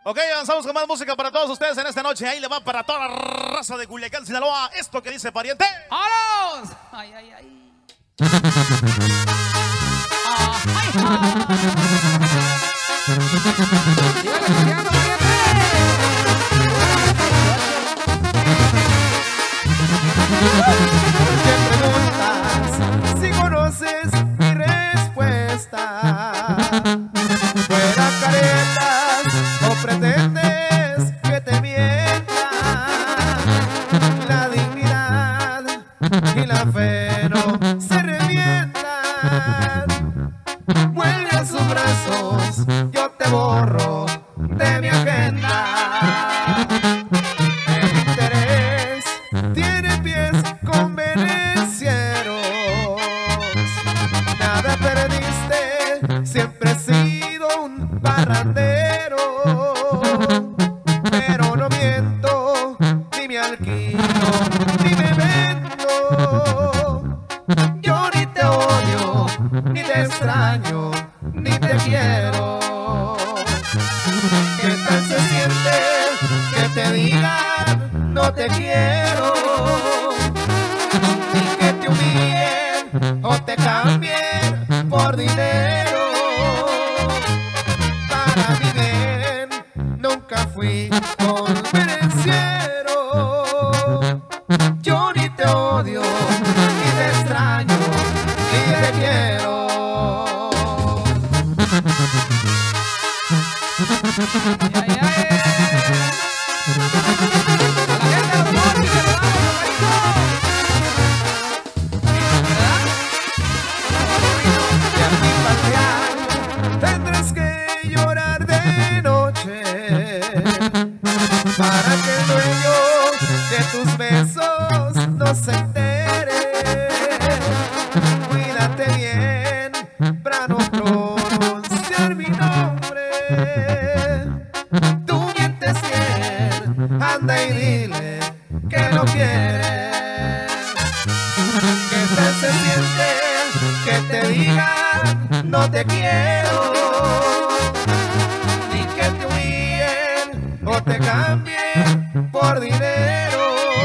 Ok, avanzamos con más música para todos ustedes en esta noche. Ahí le va para toda la raza de Culiacán, Sinaloa. Esto que dice pariente. ¡Vámonos! ¡Ay, ay, ay! Te preguntas si conoces mi respuesta. Fuera caretas o pretendes que te mienta. La dignidad y la fe no se revientan. Vuelve a sus brazos, yo te borro de mi agenda. El interés tiene pies convenencieros. Nada perdiste, siempre he sido un parrandero. Pero no miento, ni me alquilo, ni me vendo. Yo ni te odio, ni te extraño, ni te quiero. ¿Qué tal se siente que te digan no te quiero? Ni que te humillen o te cambien por dinero. Para mi bien nunca fui convenenciero. Yo ni te odio, ni te extraño, ni te quiero. ¡Ay, ay, ay! A la gente de los montes, que lo vamos, Y a mi palmear tendrás que llorar de noche para que el dueño de tus besos no se entere. Cuídate bien para no pronunciar mi nombre. Tú mientes bien, anda y dile que no quieres. ¿Qué tal se siente que te digan no te quiero? Ni que te humillen o te cambien por dinero.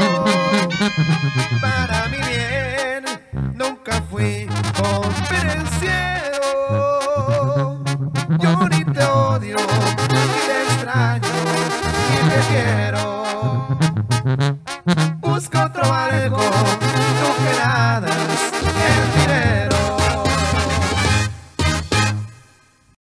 Para mi bien nunca fui convenenciero. Yo ni